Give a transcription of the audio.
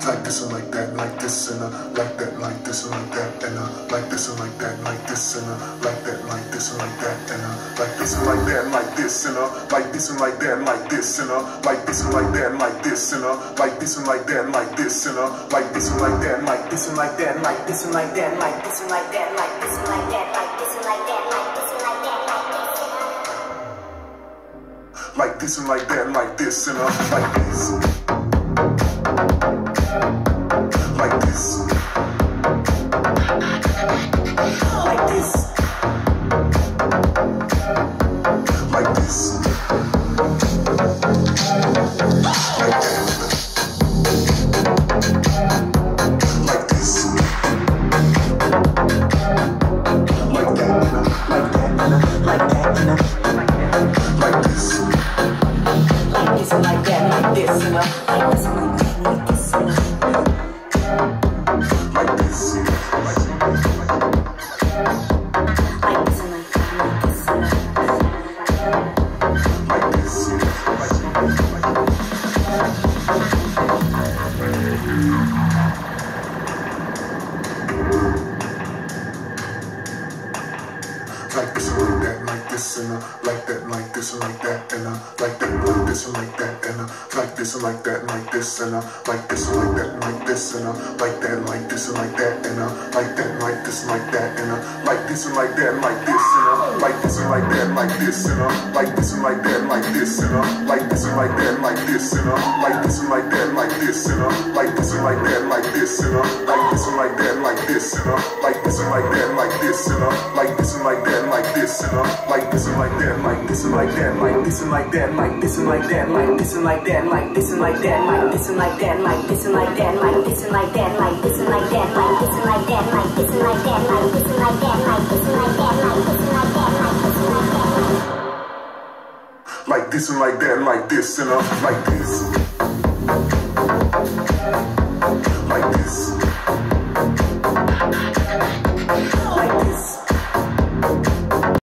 like this and like that, like this and like that, like this and like that, and like this and like that, like this and like that, like this and like that, and like this and like that, like this and like this and like that, like this and like this and like that, like this and like this and like that, like this and like this and like that, like this and like that, like this and like that, like this and like that, like this and like that, like this and like that, like this and like that, like this and like that, like this and like this. Like this. Like this. Like this. Like that. Like this. Like that. Like that. Like that. Like this. Like this and like that. Like this and like this and like this. Like this. Like this and like that, like this and like that, like this and like that, and like that, like this and like that, and like this and like that, like this and like this and like that, like this and like that, like this and like that, and like that, like this and like that, and like this and like that, like this and like this and like that, like this and like this and like that, like this and like this and like that, like this and like this and like that, like this and like this and like that, like this and like this and like that, like this and like this and like that, like this and like this and like that, like this and like this and like that, like this and like that, like this and like that, like this and like that, like this and like that, like this and like that, like this and like that, like this and like that, like this and like that, like this and like that, like this and like that, like this and like that, like this and like that, like this and like that, like this and like that, like this and like that, like this and like that, like this and like this.